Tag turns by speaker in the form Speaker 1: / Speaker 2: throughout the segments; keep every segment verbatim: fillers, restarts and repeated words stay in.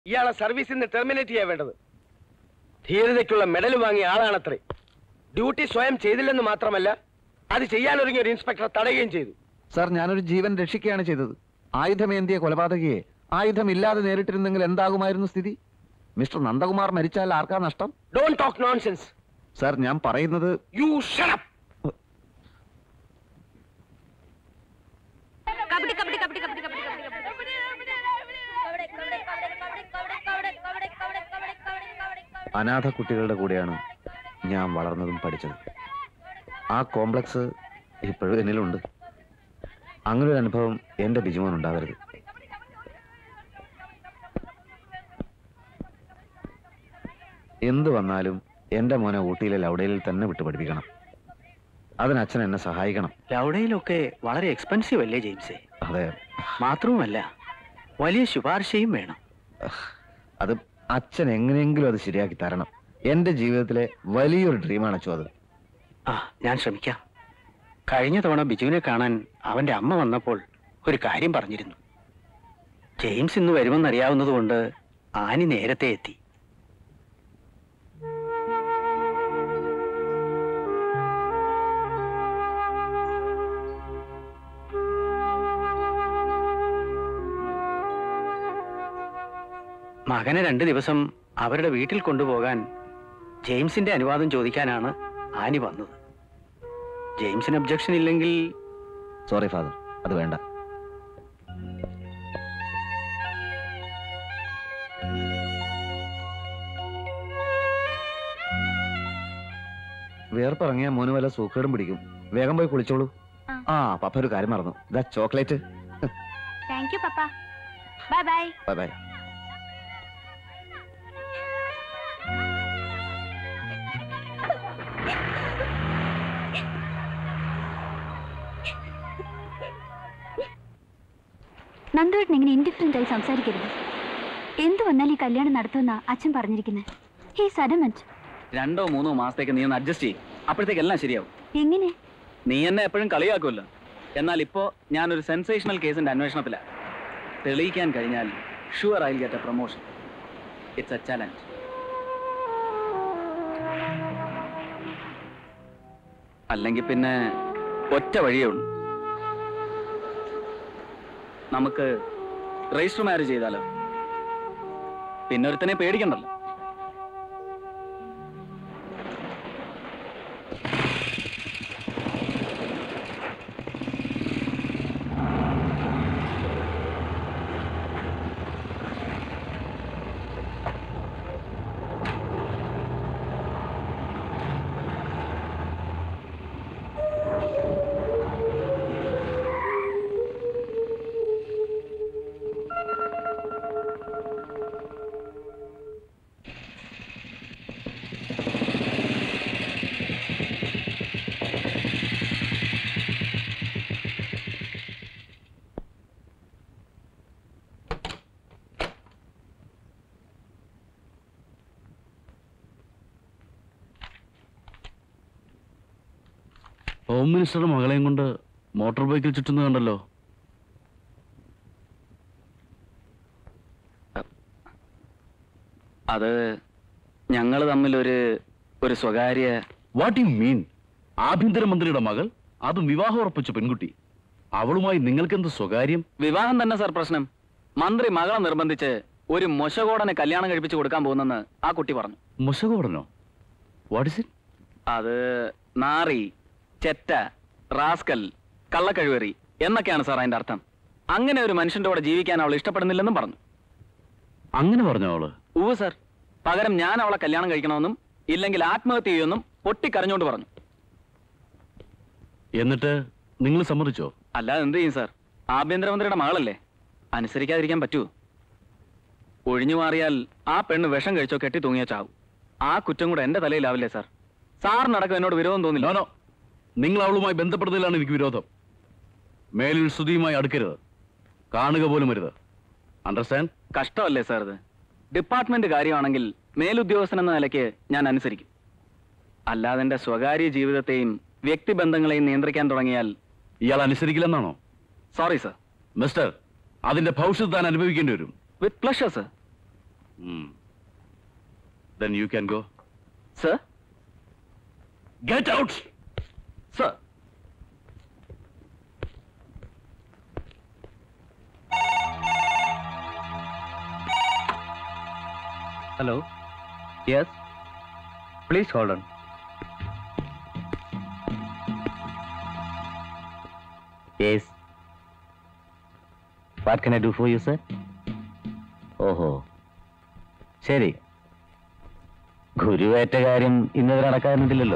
Speaker 1: ഇയാളെ സർവീസിൽ നിന്ന് ടെർമിനേറ്റ് ചെയ്യാൻ വേണ്ടത്. ധീരതയ്ക്കുള്ള മെഡൽ വാങ്ങിയ ആളാണത്രേ. ഡ്യൂട്ടി സ്വയം ചെയ്തില്ലെന്ന് മാത്രമല്ല, അത് ചെയ്യാനൊരുങ്ങിയ ഒരു ഇൻസ്പെക്ടറെ തടയുകയും ചെയ്തു.
Speaker 2: സാർ, ഞാനൊരു ജീവൻ രക്ഷിക്കുകയാണ് ചെയ്തത്. ആയുധമേന്തിയ കൊലപാതകയെ ആയുധമില്ലാതെ നേരിട്ടിരുന്നെങ്കിൽ എന്താകുമായിരുന്നു സ്ഥിതി? മിസ്റ്റർ നന്ദകുമാർ മരിച്ചാൽ ആർക്കാ നഷ്ടം?
Speaker 1: Don't talk nonsense.
Speaker 2: സാർ, ഞാൻ പറയുന്നത്
Speaker 1: യു ഷട്ട് അപ്പ്.
Speaker 2: അനാഥ കുട്ടികളുടെ കൂടെയാണ് ഞാൻ വളർന്നതും പഠിച്ചത്. ആ കോംപ്ലക്സ് ഇപ്പോഴും എന്നിലുണ്ട്. അങ്ങനൊരു അനുഭവം എന്റെ ബിജുമോൻ ഉണ്ടാവരുത്. എന്തു വന്നാലും എന്റെ മോനെ ഊട്ടിയിലെ ലൗഡയിൽ തന്നെ വിട്ടു പഠിപ്പിക്കണം. അതിന് അച്ഛൻ എന്നെ സഹായിക്കണം.
Speaker 3: ലൗഡയിലൊക്കെ വളരെ എക്സ്പെൻസീവ് അല്ലേ ജെയിംസേ?
Speaker 2: അതെ.
Speaker 3: മാത്രവുമല്ല, വലിയ ശുപാർശയും വേണം.
Speaker 2: അത് അച്ഛൻ എങ്ങനെയെങ്കിലും അത് ശരിയാക്കി തരണം. എന്റെ ജീവിതത്തിലെ വലിയൊരു ഡ്രീമാണ് അച്ഛൻ അത്.
Speaker 3: ആ, ഞാൻ ശ്രമിക്കാം. കഴിഞ്ഞ തവണ ബിജുവിനെ കാണാൻ അവന്റെ അമ്മ വന്നപ്പോൾ ഒരു കാര്യം പറഞ്ഞിരുന്നു. ജെയിംസ് ഇന്ന് വരുമെന്നറിയാവുന്നതുകൊണ്ട് ആനി നേരത്തെ എത്തി. മകനെ രണ്ടു ദിവസം അവരുടെ വീട്ടിൽ കൊണ്ടുപോകാൻ ജെയിംസിന്റെ അനുവാദം ചോദിക്കാനാണ് ആനി വന്നത്. ജെയിംസിന് ഒബ്ജക്ഷൻ ഇല്ലെങ്കിൽ...
Speaker 2: സോറി ഫാദർ, അത് വേണ്ട. വേർപ്പിറങ്ങിയ മോന് വല്ല സൂക്കേടും പിടിക്കും. വേഗം പോയി കുളിച്ചോളൂ. ആ, പപ്പ ഒരു കാര്യം മറന്നു. ദാ ചോക്ലേറ്റ്.
Speaker 4: താങ്ക് യു പപ്പ. Bye bye.
Speaker 2: Bye bye.
Speaker 4: നന്ദുവേട്ടൻ ഇങ്ങനെ ഇൻഡിഫറന്റ് ആയി സംസാരിക്കരുത്. എന്തു വന്നാലും ഈ കല്യാണം നടത്തുമെന്നാ അച്ഛൻ പറഞ്ഞിരിക്കുന്നത്. He's adamant.
Speaker 3: രണ്ടോ മൂന്നോ മാസത്തേക്ക് നീ ഒന്ന് അഡ്ജസ്റ്റ് ചെയ്യും. അപ്പോഴത്തേക്ക് എല്ലാം ശരിയാവും.
Speaker 4: എങ്ങനെ?
Speaker 3: നീ എന്നെ എപ്പോഴും കളിയാക്കുമല്ലോ. എന്നാൽ ഇപ്പോ ഞാനൊരു സെൻസേഷണൽ കേസിന്റെ അന്വേഷണത്തിലാണ്. തെളിയിക്കാൻ കഴിഞ്ഞാൽ sure I will get a promotion. It's a challenge. അല്ലെങ്കിൽ പിന്നെ ഒറ്റ വഴിയേ ഉള്ളൂ. നമുക്ക് രജിസ്റ്റർ മാരേജ് ചെയ്താലോ? പിന്നെ ഒരുത്തനെ പേടിക്കണ്ടല്ലോ.
Speaker 5: ഹോം മിനിസ്റ്ററുടെ മകളെയും കൊണ്ട് മോട്ടോർ ബൈക്കിൽ ചുറ്റുന്നത് കണ്ടല്ലോ.
Speaker 3: അത് ഞങ്ങൾ തമ്മിൽ ഒരു ഒരു സ്വകാര്യ...
Speaker 5: വാട്ട് യു മീൻ? ആഭ്യന്തരമന്ത്രിയുടെ മകൾ, അതും വിവാഹം ഉറപ്പിച്ച പെൺകുട്ടി. അവളുമായി നിങ്ങൾക്കെന്ത് സ്വകാര്യം?
Speaker 3: വിവാഹം തന്നെ സാർ പ്രശ്നം. മന്ത്രി മകളെ നിർബന്ധിച്ച് ഒരു മൊശകോടനെ കല്യാണം കഴിപ്പിച്ച് കൊടുക്കാൻ പോകുന്നെന്ന് ആ കുട്ടി പറഞ്ഞു.
Speaker 5: മൊശകോടനോ? What is it?
Speaker 3: അത് നാറി, ചെറ്റ, റാസ്കൽ, കള്ളക്കഴുവേറി എന്നൊക്കെയാണ് സാർ അതിന്റെ അർത്ഥം. അങ്ങനെ ഒരു മനുഷ്യന്റെ കൂടെ ജീവിക്കാൻ അവൾ ഇഷ്ടപ്പെടുന്നില്ലെന്നും പറഞ്ഞു.
Speaker 5: അങ്ങനെ പറഞ്ഞോ അവള്?
Speaker 3: ഉവ്വ് സാർ. പകരം ഞാൻ അവളെ കല്യാണം കഴിക്കണമെന്നും ഇല്ലെങ്കിൽ ആത്മഹത്യ ചെയ്യുമെന്നും പൊട്ടിക്കരഞ്ഞോണ്ട് പറഞ്ഞു.
Speaker 5: എന്നിട്ട് നിങ്ങൾ സമ്മതിച്ചോ?
Speaker 3: അല്ലാതെ എന്ത് ചെയ്യും സാർ? ആഭ്യന്തരമന്ത്രിയുടെ മകളല്ലേ, അനുസരിക്കാതിരിക്കാൻ പറ്റൂ? ഒഴിഞ്ഞു മാറിയാൽ ആ പെണ്ണ് വിഷം കഴിച്ചോ കെട്ടി തൂങ്ങിയോ ചാവും. ആ കുറ്റം കൂടെ എന്റെ തലയിലാവില്ലേ സാർ? സാറിനടക്കം എന്നോട് വിരോധം തോന്നില്ല.
Speaker 5: നിങ്ങൾ അവളുമായി ബന്ധപ്പെടുന്നതിലാണ് എനിക്ക് വിരോധം. മേലിൽ സ്തുതിയുമായി അടുക്കരുത്, കാണുക പോലും അരുത്. അണ്ടർസ്റ്റാൻഡ്?
Speaker 3: കഷ്ടമല്ലേ സാർ ഇത്? ഡിപ്പാർട്ട്മെന്റ് കാര്യമാണെങ്കിൽ മേലുദ്യോഗസ്ഥൻ എന്ന നിലയ്ക്ക് ഞാൻ അനുസരിക്കും. അല്ലാതെ എന്റെ സ്വകാര്യ ജീവിതത്തെയും വ്യക്തിബന്ധങ്ങളെയും നിയന്ത്രിക്കാൻ തുടങ്ങിയാൽ...
Speaker 5: ഇയാൾ അനുസരിക്കില്ലെന്നാണോ?
Speaker 3: Sorry sir.
Speaker 5: മിസ്റ്റർ, അതിന്റെ ഭവിഷ്യത്ത് താൻ അനുഭവിക്കേണ്ടി വരും.
Speaker 3: With pleasure sir.
Speaker 5: Then you can go.
Speaker 3: Sir
Speaker 5: Get out!
Speaker 3: Sir hello yes please hold on yes what can I do for you sir ഓഹോ ശരി ഗുരുവേറ്റ കാര്യം ഇന്നവരെ നടക്കാറുണ്ടല്ലോ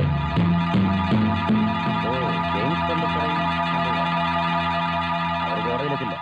Speaker 3: കോടതിയിലെത്തില്ല.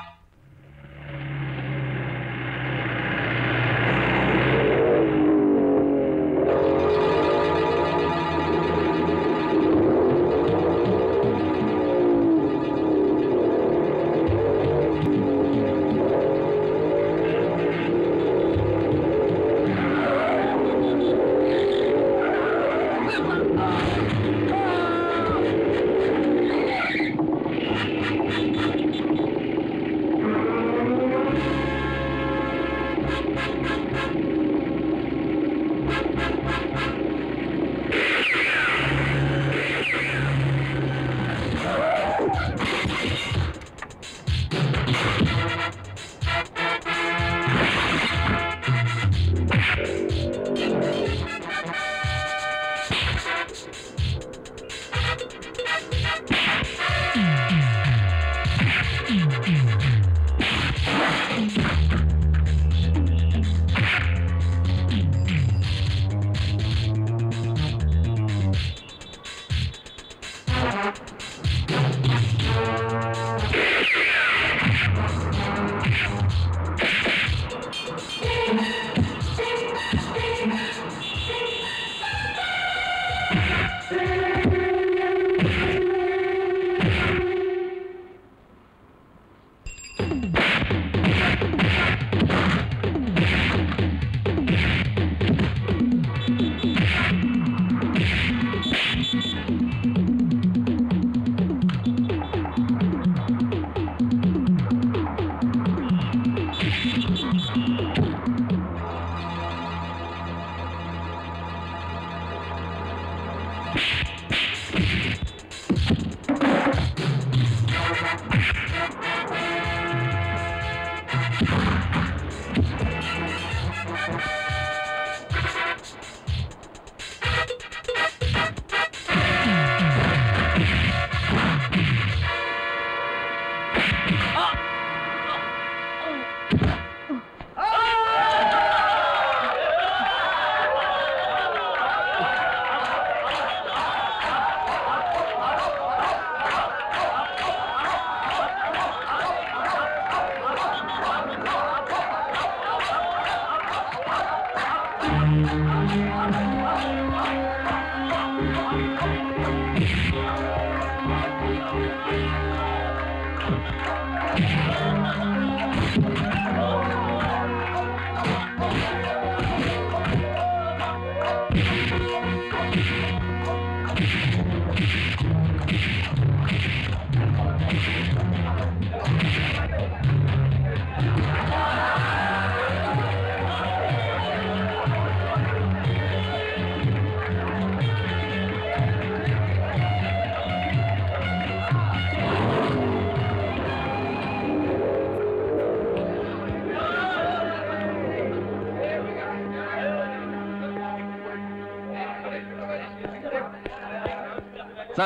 Speaker 3: സാർ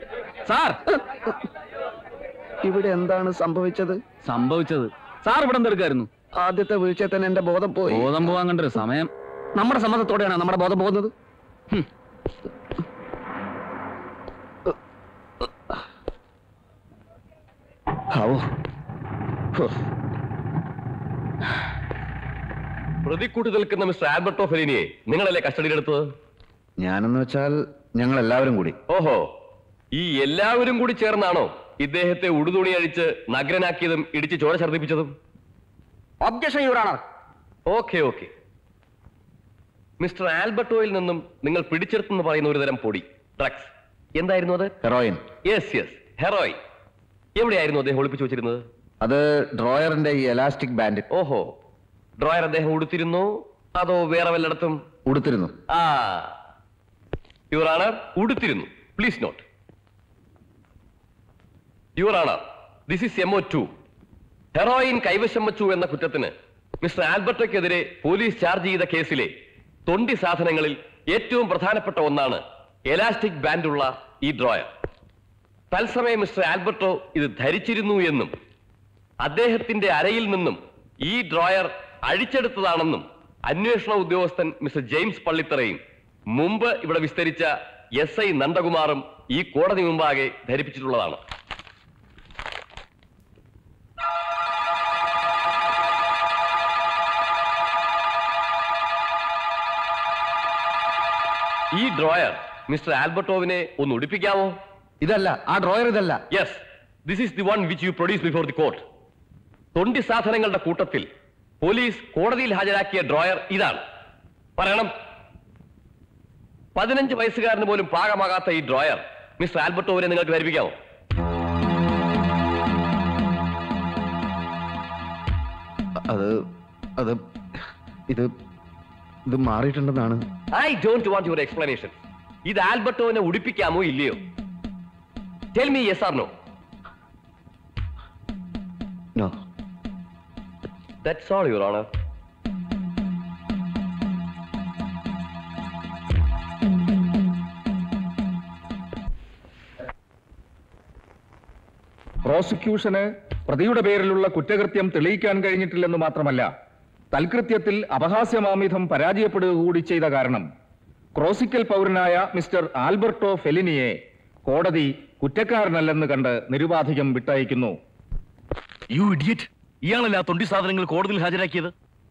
Speaker 3: സാർ
Speaker 2: ഇവിടെ എന്താണ് സംഭവിച്ചത്?
Speaker 3: സംഭവിച്ചത് സാർ ഇവിടെ എന്തെടുക്കായിരുന്നു?
Speaker 2: ആദ്യത്തെ വീഴ്ചയിൽ തന്നെ എന്റെ ബോധം പോയി.
Speaker 3: ബോധം പോവാൻ കണ്ടൊരു സമയം.
Speaker 2: നമ്മുടെ സമ്മതത്തോടെയാണ് നമ്മുടെ ബോധം പോകുന്നത്.
Speaker 1: പ്രതിക്കൂട്ടി നിൽക്കുന്ന മിസ്റ്റർ ആൽബർട്ടോ ഫെലിനിയെ നിങ്ങളല്ലേ കസ്റ്റഡിയിലെടുത്തത്?
Speaker 2: ഞാനെന്ന് വെച്ചാൽ ഞങ്ങൾ എല്ലാവരും കൂടി.
Speaker 1: ഓഹോ, ഈ എല്ലാവരും കൂടി ചേർന്നാണോ ഇദ്ദേഹത്തെ ഉടുതുണി അഴിച്ച് നഗ്നനാക്കിയതും ഇടിച്ച് ചോര ഛർദ്ദിപ്പിച്ചതും?
Speaker 2: Objection your honour.
Speaker 1: Okay okay. Mister ആൽബർട്ടോയിൽ നിന്നും നിങ്ങൾ പിടിച്ചെടുത്തെന്ന് പറയുന്ന ഒരു തരം പൊടി, ഡ്രഗ്സ്, എന്തായിരുന്നു അത്?
Speaker 2: ഹെറോയിൻ.
Speaker 1: Yes yes, heroin. എവിടെയായിരുന്നു അദ്ദേഹം ഒളിപ്പിച്ചു വെച്ചിരുന്നത്?
Speaker 2: അത് ഡ്രോയറിന്റെ ഈ എലാസ്റ്റിക് ബാൻഡ്.
Speaker 1: ഓഹോ, ഡ്രോയർ അദ്ദേഹം ഉടുത്തിരുന്നു,
Speaker 6: അതോ വേറെ വല്ലയിടത്തും?
Speaker 2: ഉടുത്തിരുന്നു.
Speaker 6: ആ, യുവർ ഓണർ, ഉടുത്തിരുന്നു. Please note. Your honour, this is MO two. Heroin കൈവശം വച്ചു എന്ന കുറ്റത്തിന് മിസ്റ്റർ ആൽബർട്ടോയ്ക്കെതിരെ പോലീസ് ചാർജ് ചെയ്ത കേസിലെ തൊണ്ടി സാധനങ്ങളിൽ ഏറ്റവും പ്രധാനപ്പെട്ട ഒന്നാണ് എലാസ്റ്റിക് ബാൻഡുള്ള ഈ ഡ്രോയർ. തത്സമയം മിസ്റ്റർ ആൽബർട്ടോ ഇത് ധരിച്ചിരുന്നു എന്നും അദ്ദേഹത്തിന്റെ അരയിൽ നിന്നും ഈ ഡ്രോയർ അഴിച്ചെടുത്തതാണെന്നും അന്വേഷണ ഉദ്യോഗസ്ഥൻ മിസ്റ്റർ ജെയിംസ് പള്ളിത്തറയും മുമ്പ് ഇവിടെ വിസ്തരിച്ച എസ് ഐ നന്ദകുമാറും ഈ കോടതി മുമ്പാകെ ധരിപ്പിച്ചിട്ടുള്ളതാണ്. ഈ ഡ്രോയർ മിസ്റ്റർ ആൽബർട്ടോവിനെ ഒന്ന് ഉടുപ്പിക്കാമോ?
Speaker 2: ഇതല്ല, ആ ഡ്രോയർ ഇതല്ല.
Speaker 6: Yes, this is the one which you produce before the court. തൊണ്ടി സാധനങ്ങളുടെ കൂട്ടത്തിൽ പോലീസ് കോടതിയിൽ ഹാജരാക്കിയ ഡ്രോയർ ഇതാണ്. പറയണം. പതിനഞ്ച് വയസ്സുകാരന് പോലും പാകമാകാത്ത ഈ ഡ്രോയർ മിസ്റ്റർ ആൽബർട്ടോവിനെ നിങ്ങൾക്ക് ധരിപ്പിക്കാമോ?
Speaker 2: അത് അത് ഇത് ഇത് മാറിയിട്ടുണ്ടെന്നാണ്.
Speaker 6: I don't want your explanation. ഇത് ആൽബർട്ടോവിനെ ഉടുപ്പിക്കാമോ ഇല്ലയോ? Tell me yes or no.
Speaker 2: No.
Speaker 6: That's all your honour.
Speaker 7: പ്രോസിക്യൂഷന് പ്രതിയുടെ പേരിലുള്ള കുറ്റകൃത്യം തെളിയിക്കാൻ കഴിഞ്ഞിട്ടില്ലെന്ന് മാത്രമല്ല, തൽകൃത്യത്തിൽ അപഹാസ്യമാമിധം പരാജയപ്പെടുക കൂടി ചെയ്ത കാരണം ക്രോസിക്കൽ പൗരനായ മിസ്റ്റർ ആൽബർട്ടോ ഫെലിനിയെ കോടതി കുറ്റക്കാരനല്ലെന്ന് കണ്ട് നിരുപാധികം വിട്ടയക്കുന്നു.
Speaker 5: You idiot! ഇയാളല്ല തൊണ്ടി സാധനങ്ങൾ കോടതിയിൽ ഹാജരാക്കിയത്.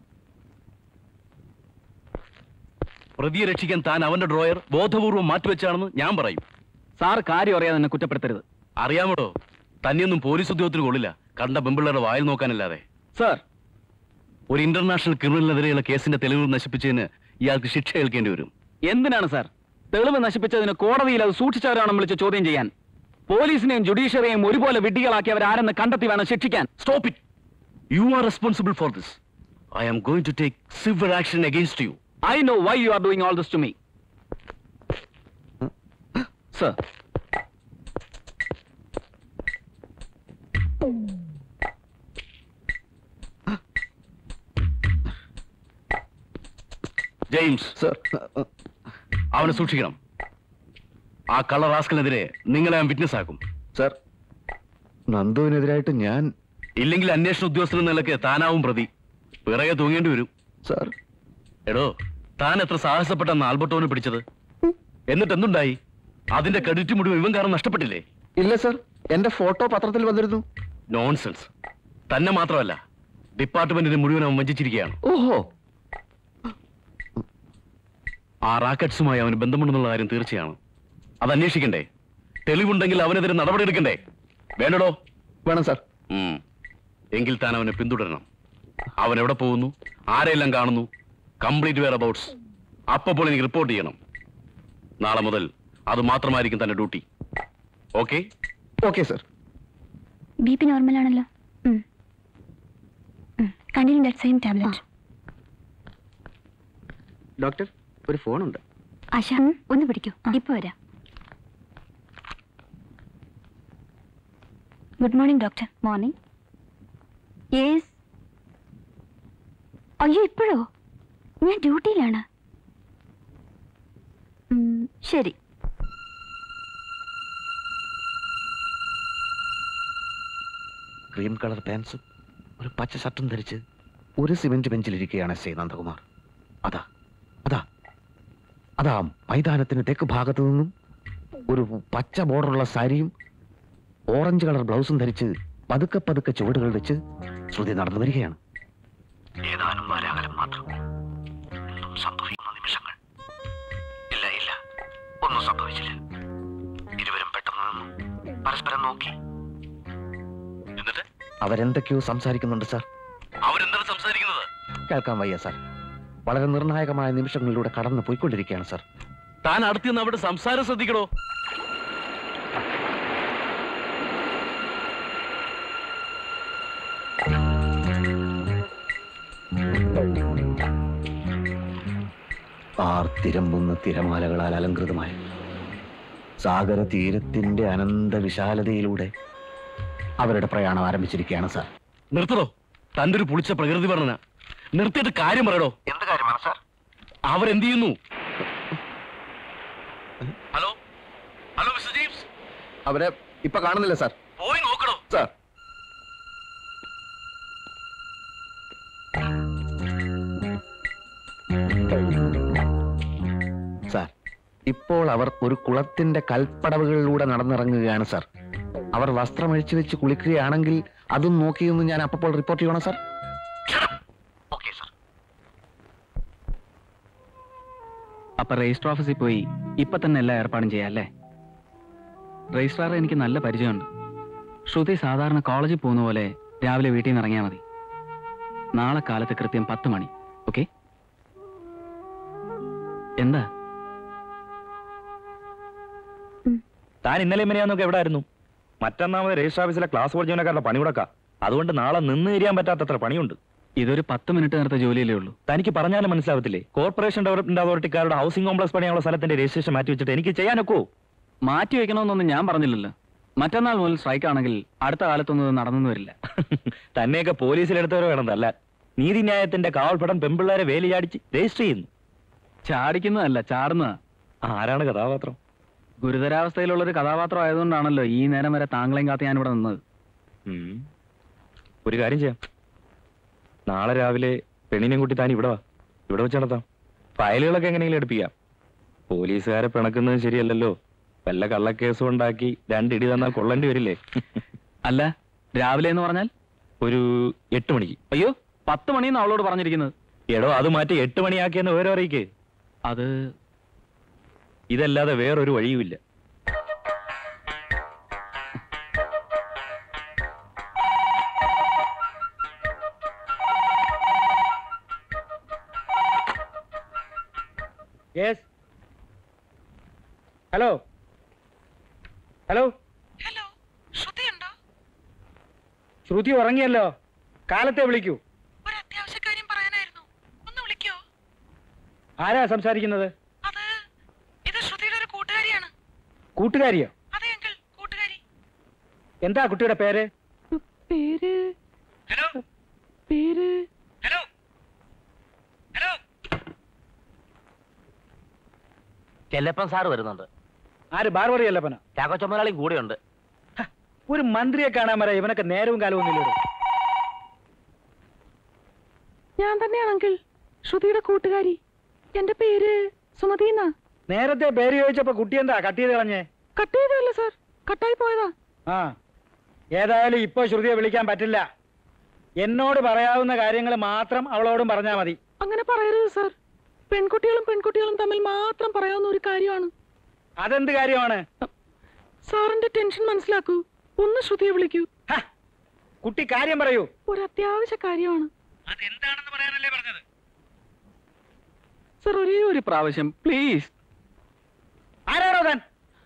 Speaker 5: പ്രതിയെ രക്ഷിക്കാൻ താൻ അവന്റെ ഡ്രോയർ ബോധപൂർവം മാറ്റിവെച്ചാണെന്ന് ഞാൻ പറയും.
Speaker 3: സാർ കാര്യം അറിയാതെ എന്നെ കുറ്റപ്പെടുത്തരുത്.
Speaker 5: അറിയാമോ, തന്നെയൊന്നും പോലീസ് ഉദ്യോഗത്തിന് കൊള്ളില്ല, കണ്ട പെമ്പിള്ളേരുടെ വായിൽ നോക്കാനല്ലാതെ.
Speaker 3: സാർ,
Speaker 5: ഒരു ഇന്റർനാഷണൽ ക്രിമിനലിനെതിരെയുള്ള കേസിന്റെ തെളിവ് നശിപ്പിച്ചതിന് ഇയാൾക്ക് ശിക്ഷ ഏൽക്കേണ്ടി വരും.
Speaker 3: എന്തിനാണ് സാർ തെളിവ് നശിപ്പിച്ചതിന് കോടതിയിൽ അത് സൂക്ഷിച്ചവരാണെന്ന് വിളിച്ച് ചോദ്യം ചെയ്യാൻ? പോലീസിനെയും ജുഡീഷ്യറിയെയും ഒരുപോലെ വിഡ്ഢികളാക്കി അവരാരെന്ന് കണ്ടെത്തി വേണം ശിക്ഷിക്കാൻ.
Speaker 5: Stop it! You are responsible for this. I am going to take severe action against you.
Speaker 3: I know why you are doing all this to me. Sir.
Speaker 5: James,
Speaker 2: sir,
Speaker 5: അവനെ സൂക്ഷിക്കണം. ആ കള്ള റാസ്കലിനെതിരെ നിങ്ങളെ ഞാൻ വിറ്റ്നസ് ആക്കും.
Speaker 2: സർ, നന്ദുവിനെതിരായിട്ട് ഞാൻ...
Speaker 5: ഇല്ലെങ്കിൽ അന്വേഷണ ഉദ്യോഗസ്ഥൻ എന്ന നിലയ്ക്ക് താനാവും പ്രതി. പിറകെ തൂങ്ങേണ്ടി വരും.
Speaker 2: സർ,
Speaker 5: എടോ, താൻ എത്ര സാഹസപ്പെട്ടെന്ന് ആൽബർട്ടോനെ പിടിച്ചത്? എന്നിട്ട് എന്തുണ്ടായി? അതിന്റെ ക്രെഡിറ്റ് മുഴുവൻ ഇവൻ കാരണം നഷ്ടപ്പെട്ടില്ലേ?
Speaker 2: ഇല്ല സർ, എന്റെ ഫോട്ടോ പത്രത്തിൽ വന്നിരുന്നു.
Speaker 5: നോൺസെൻസ്. തന്നെ മാത്രമല്ല, ഡിപ്പാർട്ട്മെന്റിനെ മുഴുവൻ അവൻ വഞ്ചിച്ചിരിക്കുകയാണ്.
Speaker 2: ഓഹോ.
Speaker 5: ആ റാക്കറ്റ്സുമായി അവന് ബന്ധമുണ്ടെന്നുള്ള കാര്യം തീർച്ചയാണ്. അത് അന്വേഷിക്കണ്ടേ? തെളിവുണ്ടെങ്കിൽ അവനെതിരെ നടപടിയെടുക്കണ്ടേ? വേണ്ടടോ?
Speaker 2: വേണം സർ.
Speaker 5: എങ്കിൽ താൻ അവനെ പിന്തുടരണം. അവൻ എവിടെ പോകുന്നു, ആരെല്ലാം കാണുന്നു, കംപ്ലീറ്റ് വെയർ അബൌട്ട്സ് അപ്പോൾ എനിക്ക് റിപ്പോർട്ട് ചെയ്യണം. നാളെ മുതൽ അത് മാത്രമായിരിക്കും തന്റെ duty. Okay?
Speaker 2: Okay sir.
Speaker 4: B P normal ആണല്ലോ. Continue that same tablet.
Speaker 3: Doctor, ഒരു ഫോണുണ്ട്.
Speaker 4: ആശ, ഒന്ന് പിടിക്കൂ, ഇപ്പൊ വരാം. Good morning doctor. Morning. Yes. അയ്യോ, ഇപ്പോഴോ? ഞാൻ ഡ്യൂട്ടിയിലാണ്. ശരി.
Speaker 2: ക്രീം കളർ പാൻസും ഒരു പച്ച ഷർട്ടും ധരിച്ച് ഒരു സിമെന്റ് ബെഞ്ചിലിരിക്കുകയാണ് ശ്രീ നന്ദകുമാർ. അതാ അതാ അതാ മൈതാനത്തിന് തെക്ക് ഭാഗത്തു നിന്നും ഒരു പച്ച ബോർഡറുള്ള സാരിയും ഓറഞ്ച് കളർ ബ്ലൗസും ധരിച്ച് പതുക്കെ പതുക്കെ ചുവടുകൾ വെച്ച് ശ്രുതി നടന്നു വരികയാണ്. ഏതാനും നാലാകലം മാത്രം. ഒന്നും സംഭവിക്കുന്ന നിമിഷങ്ങൾ. ഇല്ല ഇല്ല, ഒന്നും സംഭവിച്ചില്ല. ഇരുവരും പെട്ടെന്ന് നിന്നു പരസ്പരം നോക്കി. എന്നിട്ട് അവരെന്തൊക്കെയോ സംസാരിക്കുന്നുണ്ട് സാർ.
Speaker 5: അവരെന്താണ് സംസാരിക്കുന്നത്?
Speaker 2: കേൾക്കാൻ വയ്യ സാർ. വളരെ നിർണായകമായ നിമിഷങ്ങളിലൂടെ കടന്നു പോയിക്കൊണ്ടിരിക്കുകയാണ് സാർ.
Speaker 5: താൻ അടുത്ത് അവിടെ സംസാരം ശ്രദ്ധിക്കണോ?
Speaker 2: ആർത്തിരമ്പുന്ന തിരമാലകളാൽ അലങ്കൃതമായ സാഗര തീരത്തിന്റെ അനന്ത വിശാലതയിലൂടെ അവരുടെ പ്രയാണം ആരംഭിച്ചിരിക്കുകയാണ് സാർ.
Speaker 5: നിർത്തടോ, തന്റെ ഒരു പുളിച്ച പ്രകൃതി വർണ്ണന നിർത്തിയിട്ട് കാര്യം പറയടോ.
Speaker 2: എന്ത് കാര്യമാണ് സാർ?
Speaker 5: അവരെന്ത് ചെയ്യുന്നു? ഹലോ ഹലോ മിസ്റ്റർ ജെയിംസ്,
Speaker 2: അവരെ ഇപ്പൊ കാണുന്നില്ല സാർ.
Speaker 5: പോയി നോക്കണോ
Speaker 2: സാർ, സാർ ഇപ്പോൾ അവർ ഒരു കുളത്തിന്റെ കൽപ്പടവുകളിലൂടെ നടന്നിറങ്ങുകയാണ് സാർ. അവർ വസ്ത്രമഴിച്ചു വെച്ച് കുളിക്കുകയാണെങ്കിൽ അതും നോക്കിയൊന്ന് ഞാൻ അപ്പോൾ റിപ്പോർട്ട് ചെയ്യണം സാർ. Okay sir.
Speaker 3: അപ്പൊ രജിസ്റ്റർ ഓഫീസിൽ പോയി ഇപ്പൊ തന്നെ എല്ലാ ഏർപ്പാടും ചെയ്യാം അല്ലേ? രജിസ്ട്രാറെ എനിക്ക് നല്ല പരിചയമുണ്ട്. ശ്രുതി സാധാരണ കോളേജിൽ പോകുന്ന പോലെ രാവിലെ വീട്ടിൽ നിന്ന് ഇറങ്ങിയാൽ മതി. നാളെ കാലത്ത് കൃത്യം പത്ത് മണി. ഓക്കെ? എന്താ
Speaker 8: താൻ ഇന്നലെ മിനിയാന്നൊക്കെ എവിടെ ആയിരുന്നു? മറ്റന്നാമത് രജിസ്റ്റർ ഓഫീസിലെ ക്ലാസ് ഫോർ ജീവനക്കാരുടെ പണി മുടക്കാം. അതുകൊണ്ട് നാളെ നിന്ന് തിരിയാൻ പറ്റാത്തത്ര പണിയുണ്ട്.
Speaker 3: ഇതൊരു പത്ത് മിനിറ്റ് നേരത്തെ ജോലിയല്ലേ ഉള്ളൂ.
Speaker 8: തനിക്ക് പറഞ്ഞാലും മനസ്സിലാവത്തില്ലേ? കോർപ്പറേഷൻ ഡെവലപ്മെന്റ് അതോറിറ്റിക്കാരുടെ ഹൗസിംഗ് കോംപ്ലക്സ് പണിയുള്ള സ്ഥലത്തിന്റെ രജിസ്ട്രേഷൻ മാറ്റി വെച്ചിട്ട് എനിക്ക് ചെയ്യാനൊക്കോ?
Speaker 3: മാറ്റി വെക്കണമെന്നൊന്നും ഞാൻ പറഞ്ഞില്ലല്ലോ. മറ്റന്നാൾ മുതൽ സ്ട്രൈക്ക് ആണെങ്കിൽ അടുത്ത കാലത്തൊന്നും നടന്നു വരില്ല.
Speaker 8: തന്നെയൊക്കെ പോലീസിലെടുത്തവരെ വേണം തല്ല. നീതിന്യായത്തിന്റെ കാവൽപ്പടം പെമ്പിള്ളേരെ വേലി ചാടിച്ച് രജിസ്റ്റർ ചെയ്യുന്നു.
Speaker 3: ചാടിക്കുന്നതല്ല, ചാടുന്നതാ.
Speaker 8: ആരാണ് കഥാപാത്രം?
Speaker 3: ഗുരുതരാവസ്ഥയിലുള്ള ഒരു കഥാപാത്രം ആയതുകൊണ്ടാണല്ലോ ഈ നേരം വരെ താങ്കളെയും കാത്ത് ഞാനിവിടെ നിന്നത്.
Speaker 8: ഉം. ഒരു കാര്യം ചെയ്യാം, നാളെ രാവിലെ പെണ്ണിനെയും കൂട്ടി താൻ ഇവിടെ വാ. ഇവിടെ വെച്ച് നടത്താം. ഫയലുകളൊക്കെ എങ്ങനെയെങ്കിലും എടുപ്പിക്കാം. പോലീസുകാരെ പിണക്കുന്നത് ശരിയല്ലല്ലോ. വല്ല കള്ളക്കേസും ഉണ്ടാക്കി രണ്ടിടി തന്നാൽ കൊള്ളേണ്ടി വരില്ലേ?
Speaker 3: അല്ല, രാവിലെ എന്ന് പറഞ്ഞാൽ
Speaker 8: ഒരു എട്ട് മണിക്ക്.
Speaker 3: അയ്യോ, പത്ത് മണിന്ന് അവളോട് പറഞ്ഞിരിക്കുന്നത്.
Speaker 8: എടോ, അത് മാറ്റി എട്ട് മണിയാക്കിയെന്ന് വേറെ അറിയിക്കേ.
Speaker 3: അത്
Speaker 8: ഇതല്ലാതെ വേറൊരു വഴിയുമില്ല.
Speaker 1: ഹലോ ഹലോ
Speaker 9: ഹലോ, ശ്രുതിയുണ്ടോ?
Speaker 1: ശ്രുതി ഉറങ്ങിയല്ലോ. കാലത്തെ വിളിക്കൂ.
Speaker 9: ഒരു അത്യാവശ്യ കാര്യം പറയാനായിരുന്നു. ഒന്ന് വിളിക്കോ?
Speaker 1: ആരാ സംസാരിക്കുന്നത്?
Speaker 9: അത് ഇത് ശ്രുതിയുടെ ഒരു കൂട്ടുകാരിയാണ്.
Speaker 1: കൂട്ടുകാരിയോ?
Speaker 9: അതെ അങ്കിൾ, കൂട്ടുകാരി.
Speaker 1: എന്താ കുട്ടിയുടെ പേര്?
Speaker 9: പേര്
Speaker 1: ഹലോ
Speaker 9: പേര്
Speaker 1: ഹലോ ഹലോ
Speaker 2: ചെല്ലപ്പൻ സാറ് വരുന്നുണ്ട്.
Speaker 1: ആര്? ബാർബറി ചെല്ലപ്പനോ?
Speaker 2: ചാക്കോ ചുമലാളിയും കൂടെയുണ്ട്.
Speaker 1: ഒരു മന്ത്രിയെ കാണാൻ വരാ ഇവനൊക്കെ നേരവും കാലവും ഒന്നുമില്ലല്ലോ.
Speaker 9: ഞാൻ തന്നെയാണ് അങ്കിൾ, ശ്രുതിയുടെ കൂട്ടുകാരി. എന്റെ പേര് സുമതി എന്നാ.
Speaker 1: നേരത്തെ പേര് ചോദിച്ചപ്പോ കുട്ടി എന്താ കട്ട് ചെയ്ത് കളഞ്ഞേ?
Speaker 9: കട്ട് ചെയ്തല്ല സാർ, കട്ടായി പോയതാ.
Speaker 1: ആ, ഏതായാലും ഇപ്പൊ ശ്രുതിയെ വിളിക്കാൻ പറ്റില്ല. എന്നോട് പറയാവുന്ന കാര്യങ്ങൾ മാത്രം അവളോടും പറഞ്ഞാ മതി.
Speaker 9: അങ്ങനെ പറയരുത് സാർ. പെൺകുട്ടികളും പെൺകുട്ടികളും തമ്മിൽ മാത്രം പറയാവുന്ന ഒരു കാര്യമാണ്.
Speaker 1: അതെന്ത് കാര്യമാണ്?
Speaker 9: സാറിന്റെ ടെൻഷൻ മനസ്സിലാക്കൂ. ഒന്ന് ശ്രുതിയെ വിളിക്കൂ.
Speaker 1: ഹ, കുട്ടി കാര്യം പറയൂ.
Speaker 9: ഒരു അത്യാവശ്യ കാര്യമാണ്.
Speaker 1: അതെന്താണെന്ന് പറയാനല്ലേ പറഞ്ഞത്?
Speaker 3: സർ, ഒരേ ഒരു പ്രാവശ്യം പ്ലീസ്.
Speaker 1: ആരാണോ താൻ?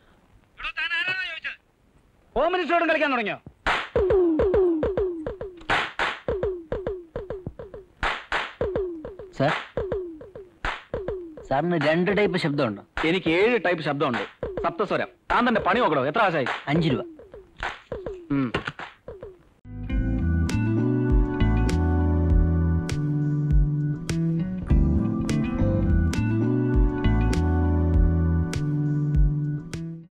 Speaker 1: ഹോം മിനിസ്റ്ററോടും കളിക്കാൻ തുടങ്ങിയോ?
Speaker 10: സാർ, സാറിന് രണ്ട് ടൈപ്പ് ശബ്ദമുണ്ടോ?
Speaker 3: എനിക്ക് ഏഴ് ടൈപ്പ് ശബ്ദമുണ്ട്. സപ്തസ്വരം. താൻ തന്നെ പണി നോക്കണോ? എത്ര ആശായി?
Speaker 10: അഞ്ച് രൂപ.
Speaker 3: ഉം